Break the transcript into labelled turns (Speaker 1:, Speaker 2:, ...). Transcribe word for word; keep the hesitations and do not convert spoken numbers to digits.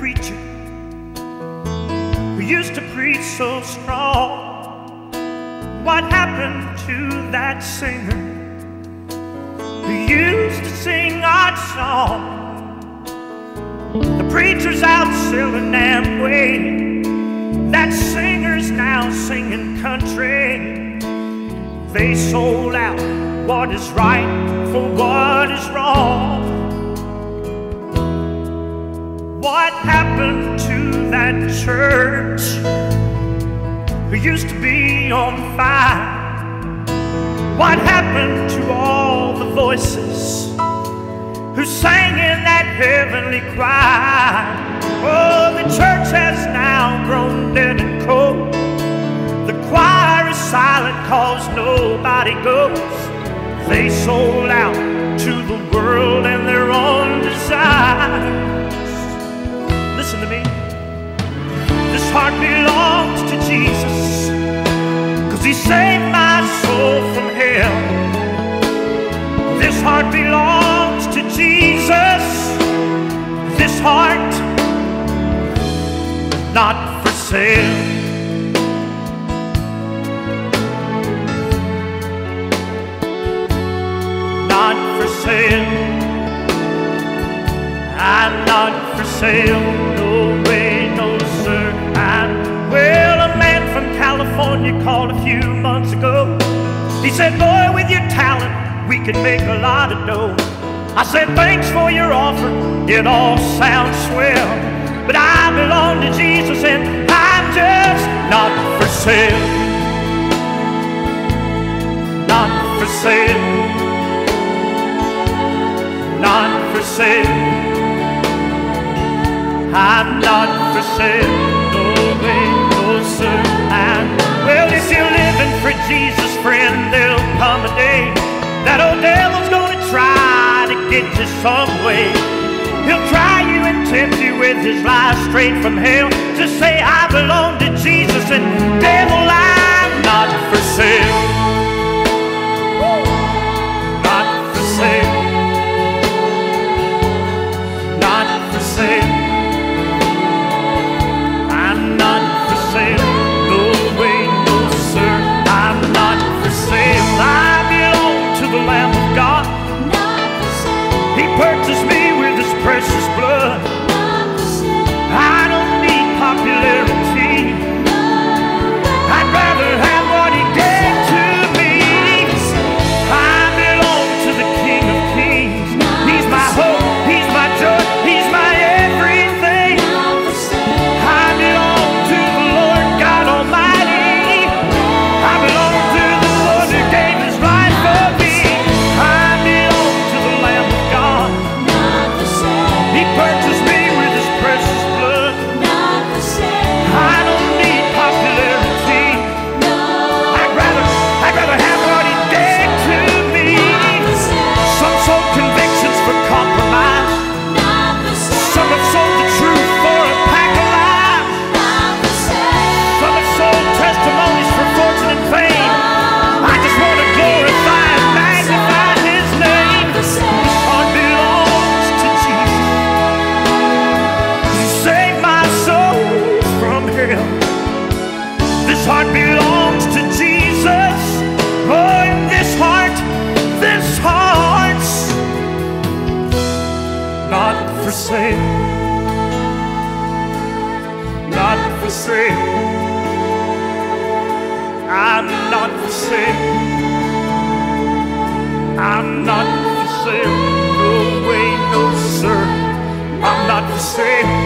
Speaker 1: preacher who used to preach so strong. What happened to that singer who used to sing our song? The preacher's out selling Amway, that singer's now singing country. They sold out what is right for what is wrong. What happened to that church who used to be on fire? What happened to all the voices who sang in that heavenly choir? Oh, the church has now grown dead and cold. The choir is silent cause nobody goes. They sold out to the world and their own desires. Listen to me. This heart belongs to Jesus, cause he saved my soul from hell. This heart belongs to Jesus. This heart, not for sale. Not for sale. I'm not for sale. No way, no sir. I'm, well, a man from California called a few months ago. He said, boy, with your talent, we could make a lot of dough. I said, thanks for your offer, it all sounds swell, but I belong to Jesus and I'm just not for sale. Not for sale. Not for sale. I'm not for sale. No way, no sir. And well, if you're living for Jesus, friend, there'll come a day that old devil's gonna try to get you some way. He'll try you and tempt you with his lies straight from hell. Just say, I belong to Jesus, and devil, I'm not for sale. Not for sale. Not for sale. I'm not for sale. No way, no sir. I'm not for sale. I belong to the Lamb of God. He purchased me with his precious blood. I don't need popularity. I'd rather have what he gave to me. I belong to the King of Kings. He's my hope, he's my joy, he's my everything. I belong to the Lord God Almighty. I belong to the Lord who gave his life for me. I belong to the Lamb of God. He purchased me with his precious blood. I don't need popularity. I'd rather, I'd rather have what he gave to me. Some sold convictions for compromise. Some have sold the truth for a pack of lies. Some have sold testimonies for fortune and fame. I just want to glorify and magnify his name. This heart belongs to Jesus. He saved my soul from hell. This heart belongs to Jesus. Oh, and this heart, this heart's not for sale. Not for sale. I'm not for sale. I'm not for sale. No way, no sir. I'm not for sale.